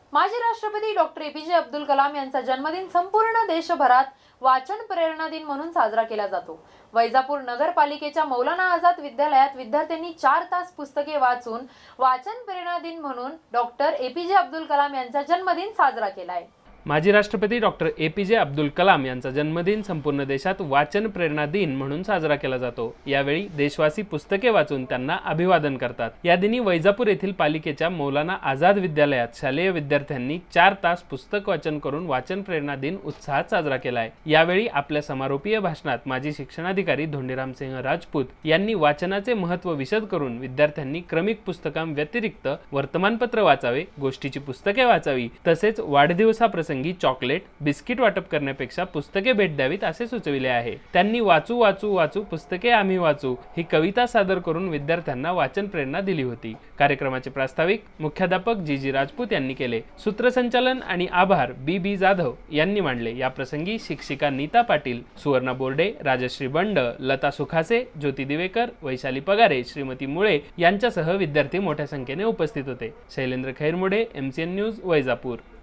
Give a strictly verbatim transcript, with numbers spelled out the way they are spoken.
माजी राष्ट्रपती doctor APJ Abdul Kalam यांचा जन्मदिन संपूर्ण देशभरात वाचन प्रेरणा दिन म्हणून साजरा केला जातो। वैजापूर नगरपालिकेच्या मौलाना आझाद विद्यालयात विद्यार्थ्यांनी चार तास पुस्तके वाचून वाचन प्रेरणा दिन म्हणून डॉक्टर एपीजे अब्दुल कलाम यांचा जन्मदिन साजरा केला आहे। माजी राष्ट्रपती डॉक्टर एपीजे अब्दुल कलाम यांचा जन्मदिन संपूर्ण देशात वाचन प्रेरणा दिन म्हणून साजरा केला जातो। यावेळी देशवासी पुस्तके वाचून त्यांना अभिवादन करतात। या दिनी वैजापूर येथील पालिकेच्या मौलाना आझाद विद्यालयात शालेय विद्यार्थ्यांनी चार तास पुस्तक वाचन करून वाचन प्रेरणा दिन उत्साहात साजरा केला आहे। यावेळी आपल्या समारोपीय भाषणात माजी शिक्षणाधिकारी धोंडीराम सिंह राजपूत यांनी वाचनाचे महत्त्व विशद करून विद्यार्थ्यांनी क्रमिक पुस्तकांव्यतिरिक्त वर्तमानपत्र वाचावे, गोष्टीची पुस्तके वाचावी, तसेच वाढदिवसाप्रसंगी चॉकलेट, बिस्किट वाटप करण्यापेक्षा पुस्तके भेट द्यावीत असे सुचविले आहे। त्यांनी वाचू वाचू वाचू पुस्तके आम्ही वाचू ही कविता सादर करून विद्यार्थ्यांना वाचन प्रेरणा दिली होती। कार्यक्रमाचे प्रास्ताविक मुख्याध्यापक जी जी राजपूत यांनी केले। सूत्रसंचालन आणि आभार बी बी जाधव यांनी मांडले। या प्रसंगी शिक्षिका नीता पाटील, सुवर्णा बोर्डे, राजश्री बंड, लता सुखासे, ज्योती दिवेकर, वैशाली पगारे, श्रीमती मुळे यांच्यासह विद्यार्थी मोठ्या संख्येने उपस्थित होते। Shailendra Khairmude, MCN news, Vaijapur.